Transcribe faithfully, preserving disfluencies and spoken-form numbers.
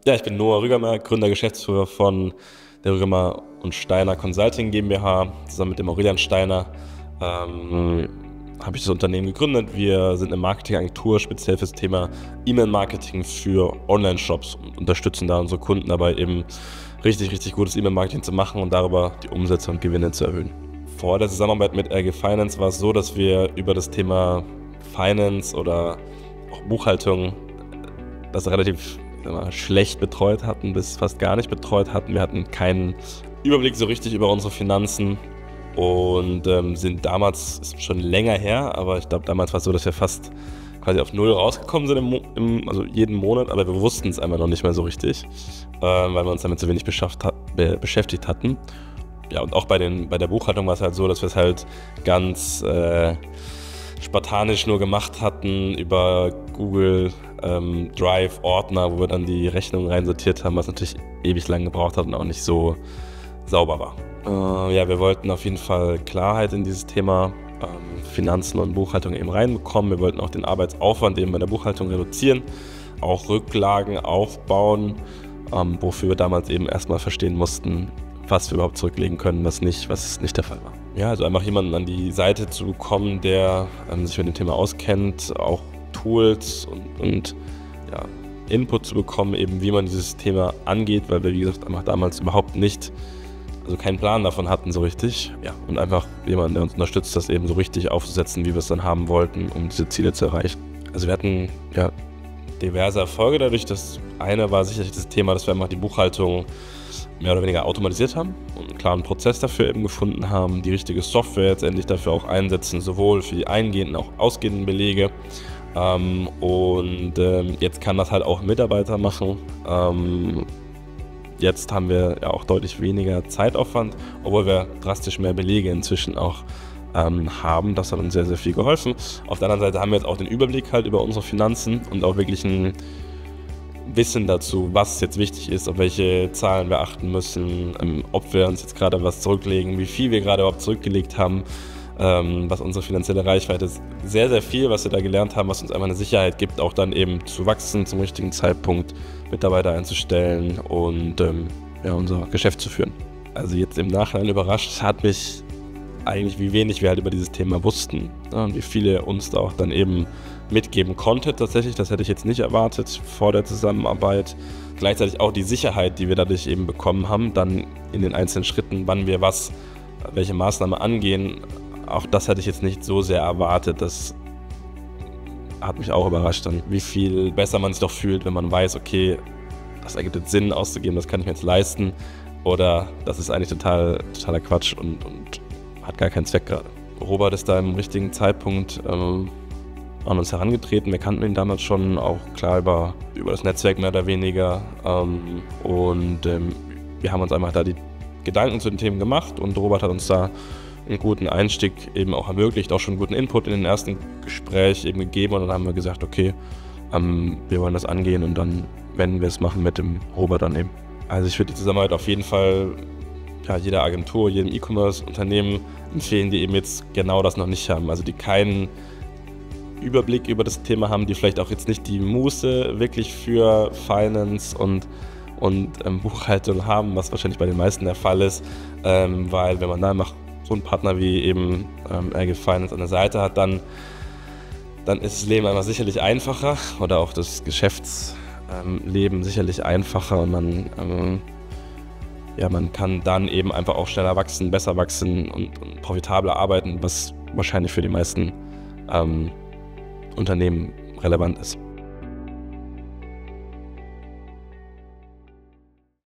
Ja, ich bin Noah Rügemer, Gründer, Geschäftsführer von der Rügemer und Steiner Consulting GmbH. Zusammen mit dem Aurelian Steiner ähm, habe ich das Unternehmen gegründet. Wir sind eine Marketingagentur, speziell für das Thema E-Mail-Marketing für Online-Shops und unterstützen da unsere Kunden dabei, eben richtig, richtig gutes E-Mail-Marketing zu machen und darüber die Umsätze und Gewinne zu erhöhen. Vor der Zusammenarbeit mit R G Finance war es so, dass wir über das Thema Finance oder auch Buchhaltung das relativ mal, schlecht betreut hatten, bis fast gar nicht betreut hatten. Wir hatten keinen Überblick so richtig über unsere Finanzen und ähm, sind damals, ist schon länger her, aber ich glaube, damals war es so, dass wir fast quasi auf Null rausgekommen sind, im, im, also jeden Monat, aber wir wussten es einfach noch nicht mehr so richtig, äh, weil wir uns damit zu wenig beschafft, be, beschäftigt hatten. Ja, und auch bei, den, bei der Buchhaltung war es halt so, dass wir es halt ganz äh, spartanisch nur gemacht hatten über Google ähm, Drive Ordner, wo wir dann die Rechnungen reinsortiert haben, was natürlich ewig lang gebraucht hat und auch nicht so sauber war. Äh, ja, wir wollten auf jeden Fall Klarheit in dieses Thema ähm, Finanzen und Buchhaltung eben reinbekommen. Wir wollten auch den Arbeitsaufwand eben bei der Buchhaltung reduzieren, auch Rücklagen aufbauen, ähm, wofür wir damals eben erstmal verstehen mussten, was wir überhaupt zurücklegen können, was nicht, was nicht der Fall war. Ja, also einfach jemanden an die Seite zu bekommen, der ähm, sich mit dem Thema auskennt, auch Tools und, und ja, Input zu bekommen, eben wie man dieses Thema angeht, weil wir, wie gesagt, einfach damals überhaupt nicht, also keinen Plan davon hatten so richtig. Ja, und einfach jemanden, der uns unterstützt, das eben so richtig aufzusetzen, wie wir es dann haben wollten, um diese Ziele zu erreichen. Also wir hatten ja diverse Erfolge dadurch. Das eine war sicherlich das Thema, dass wir einfach die Buchhaltung mehr oder weniger automatisiert haben und einen klaren Prozess dafür eben gefunden haben, die richtige Software jetzt endlich dafür auch einsetzen, sowohl für die eingehenden, auch ausgehenden Belege. Ähm, und ähm, jetzt kann das halt auch ein Mitarbeiter machen. Ähm, jetzt haben wir ja auch deutlich weniger Zeitaufwand, obwohl wir drastisch mehr Belege inzwischen auch ähm, haben. Das hat uns sehr, sehr viel geholfen. Auf der anderen Seite haben wir jetzt auch den Überblick halt über unsere Finanzen und auch wirklich ein Wissen dazu, was jetzt wichtig ist, auf welche Zahlen wir achten müssen, ähm, ob wir uns jetzt gerade was zurücklegen, wie viel wir gerade überhaupt zurückgelegt haben, ähm, was unsere finanzielle Reichweite ist. Sehr, sehr viel, was wir da gelernt haben, was uns einfach eine Sicherheit gibt, auch dann eben zu wachsen, zum richtigen Zeitpunkt Mitarbeiter einzustellen und ähm, ja, unser Geschäft zu führen. Also jetzt im Nachhinein überrascht hat mich eigentlich, wie wenig wir halt über dieses Thema wussten, ja, und wie viele uns da auch dann eben mitgeben konnte tatsächlich. Das hätte ich jetzt nicht erwartet vor der Zusammenarbeit. Gleichzeitig auch die Sicherheit, die wir dadurch eben bekommen haben, dann in den einzelnen Schritten, wann wir was, welche Maßnahme angehen. Auch das hätte ich jetzt nicht so sehr erwartet. Das hat mich auch überrascht, dann, wie viel besser man sich doch fühlt, wenn man weiß, okay, das ergibt jetzt Sinn auszugeben, das kann ich mir jetzt leisten. Oder das ist eigentlich total, totaler Quatsch und, und hat gar keinen Zweck gerade. Robert ist da im richtigen Zeitpunkt ähm, an uns herangetreten. Wir kannten ihn damals schon, auch klar über, über das Netzwerk mehr oder weniger. Ähm, und ähm, wir haben uns einfach da die Gedanken zu den Themen gemacht und Robert hat uns da einen guten Einstieg eben auch ermöglicht, auch schon einen guten Input in den ersten Gespräch eben gegeben und dann haben wir gesagt, okay, ähm, wir wollen das angehen und dann werden wir es machen mit dem Robert dann eben. Also ich würde die Zusammenarbeit auf jeden Fall ja, jeder Agentur, jedem E-Commerce-Unternehmen empfehlen, die eben jetzt genau das noch nicht haben, also die keinen Überblick über das Thema haben, die vielleicht auch jetzt nicht die Muße wirklich für Finance und, und ähm, Buchhaltung haben, was wahrscheinlich bei den meisten der Fall ist, ähm, weil wenn man da einfach so einen Partner wie eben ähm, R G Finance an der Seite hat, dann, dann ist das Leben einfach sicherlich einfacher oder auch das Geschäftsleben ähm, sicherlich einfacher und man, ähm, ja, man kann dann eben einfach auch schneller wachsen, besser wachsen und, und profitabler arbeiten, was wahrscheinlich für die meisten ähm, Unternehmen relevant ist.